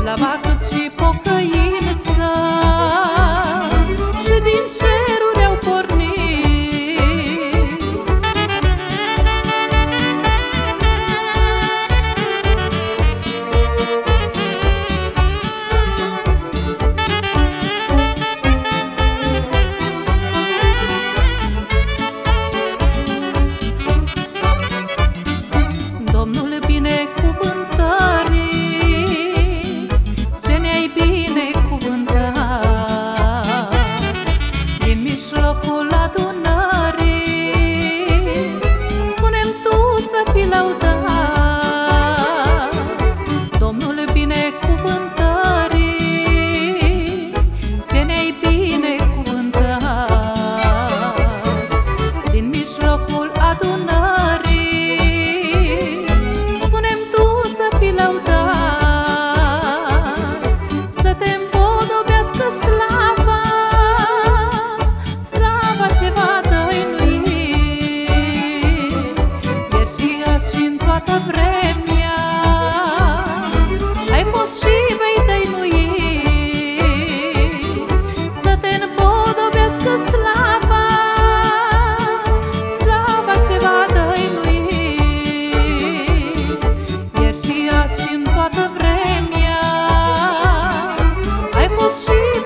slava cât și pocăința ce din ceruri au pornit. Domnul binecuvântării, ce ne-ai binecuvântat, din mijlocul adunării, spune-mi tu să fii lăudat. Domnul binecuvântării, ce ne-ai binecuvântat, din mijlocul adunării, să te împodobească slava, slava ce va dăinui, ieri și azi și în toată vremea, ai fost și vei dăinui. Să te împodobească slava, slava ce va dăinui, ieri și azi și în toată vremea, ai fost și